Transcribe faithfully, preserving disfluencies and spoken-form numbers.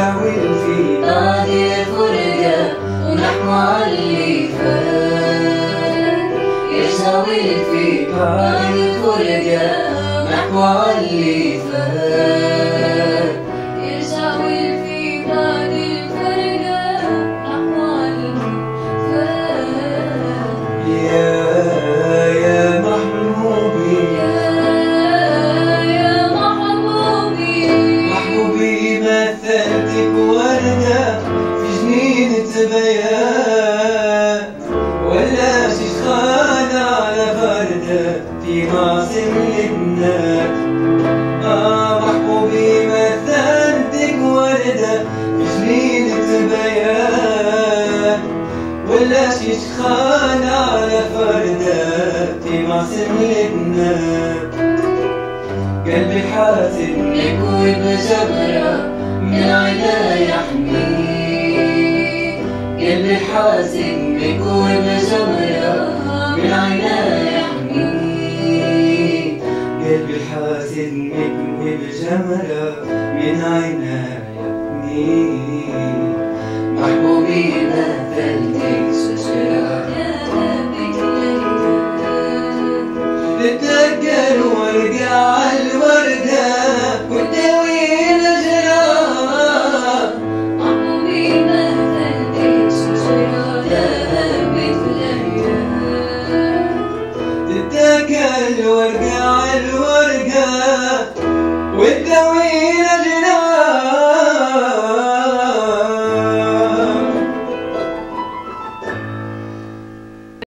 يشاور في بعد الفرقة ونحكوا عاللي فات، يشاور في بعد الفرقة ونحكوا عاللي فات، يشاور في بعد الفرقة ونحكوا عاللي فات. يا يا محبوبي يا محبوبي محبوبي مثلتك وردة في جنينة بيات، ولا شيخان على فردة في معصم البنات. آه محبوبي مثلتك وردة في جنينة بيات، ولا شيخان على فردة في معصم البنات. قلبي حاسد منك وبجبرة من عينها يحميك، قلبي حاسد منك وبجبرة من عينها يحميك، قلبي حاسد منك وبجمرة من عينها يحميك. محبوبي مثلتك شجرة تتذكر ورقة عالوردة وتداوي الجراح. محبوبي مثلتك شجرة ذهبت الأيام، تتذكر الورقة عالورقة وتداوي الجراح.